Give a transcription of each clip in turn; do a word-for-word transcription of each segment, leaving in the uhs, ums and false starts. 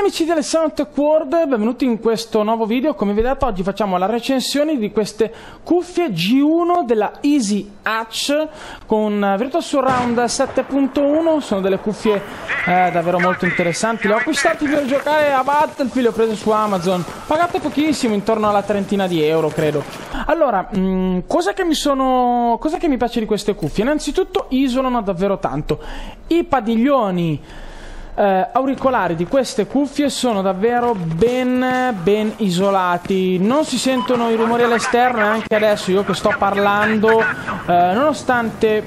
amici di Alessandro Tech World, benvenuti in questo nuovo video. Come vedete oggi facciamo la recensione di queste cuffie G uno della Easy Hatch con Virtual Surround sette punto uno. Sono delle cuffie eh, davvero molto interessanti. Le ho acquistate per giocare a Battlefield, le ho prese su Amazon, pagate pochissimo, intorno alla trentina di euro credo. Allora, mh, cosa che mi sono cosa che mi piace di queste cuffie? Innanzitutto isolano davvero tanto. I padiglioni Eh, auricolari di queste cuffie sono davvero ben ben isolati, non si sentono i rumori all'esterno neanche adesso io che sto parlando, eh, nonostante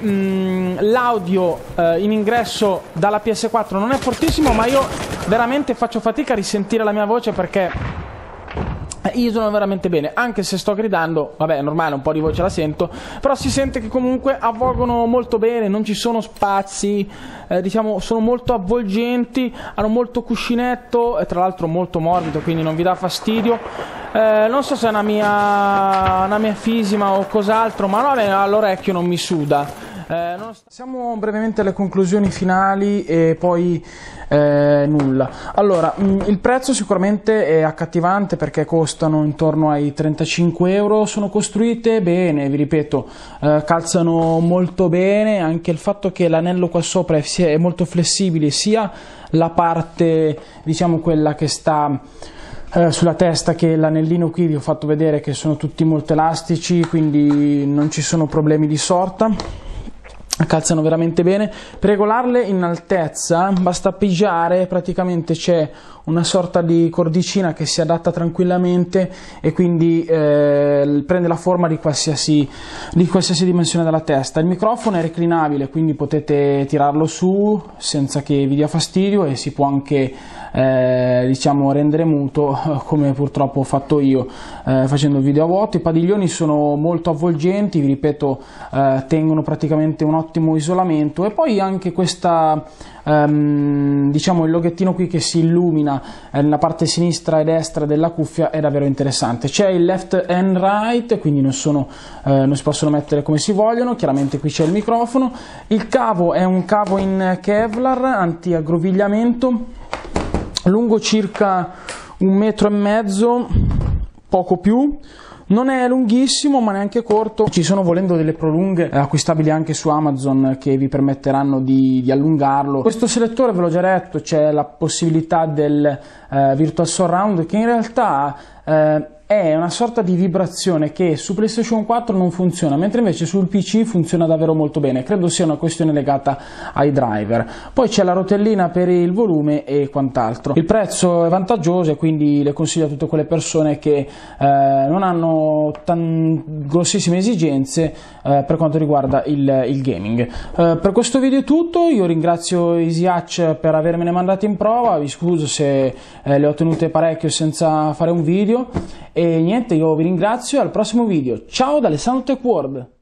l'audio eh, in ingresso dalla P S quattro non è fortissimo, ma io veramente faccio fatica a risentire la mia voce perché isolano veramente bene, anche se sto gridando, vabbè è normale, un po' di voce la sento, però si sente che comunque avvolgono molto bene, non ci sono spazi, eh, diciamo sono molto avvolgenti, hanno molto cuscinetto e tra l'altro molto morbido, quindi non vi dà fastidio. Eh, non so se è una mia, una mia fisima o cos'altro, ma vabbè, all'orecchio non mi suda. Eh, Passiamo brevemente alle conclusioni finali e poi eh, nulla. Allora, mh, il prezzo sicuramente è accattivante perché costano intorno ai trentacinque euro, sono costruite bene, vi ripeto, eh, calzano molto bene, anche il fatto che l'anello qua sopra è, è molto flessibile, sia la parte, diciamo quella che sta Eh, sulla testa che l'anellino qui vi ho fatto vedere che sono tutti molto elastici, quindi non ci sono problemi di sorta, calzano veramente bene. Per regolarle in altezza basta pigiare, praticamente c'è una sorta di cordicina che si adatta tranquillamente e quindi eh, prende la forma di qualsiasi, di qualsiasi dimensione della testa. Il microfono è reclinabile, quindi potete tirarlo su senza che vi dia fastidio e si può anche eh, diciamo rendere muto, come purtroppo ho fatto io eh, facendo il video a vuoto. I padiglioni sono molto avvolgenti, vi ripeto, eh, tengono praticamente un ottimo isolamento, e poi anche questa Um, diciamo il loghettino qui che si illumina eh, nella parte sinistra e destra della cuffia è davvero interessante. C'è il left and right, quindi non, sono, eh, non si possono mettere come si vogliono. Chiaramente qui c'è il microfono. Il cavo è un cavo in Kevlar anti-aggrovigliamento, lungo circa un metro e mezzo, poco più. Non è lunghissimo ma neanche corto, ci sono volendo delle prolunghe acquistabili anche su Amazon che vi permetteranno di, di allungarlo. Questo selettore ve l'ho già detto, c'è la possibilità del eh, Virtual Surround, che in realtà eh, è una sorta di vibrazione che su PlayStation quattro non funziona, mentre invece sul P C funziona davvero molto bene. Credo sia una questione legata ai driver. Poi c'è la rotellina per il volume e quant'altro. Il prezzo è vantaggioso e quindi le consiglio a tutte quelle persone che eh, non hanno tan grossissime esigenze eh, per quanto riguarda il, il gaming. Eh, per questo video è tutto, io ringrazio Easy Hatch per avermene mandate in prova, vi scuso se eh, le ho tenute parecchio senza fare un video. E niente, io vi ringrazio e al prossimo video. Ciao da Alessandro Tech World.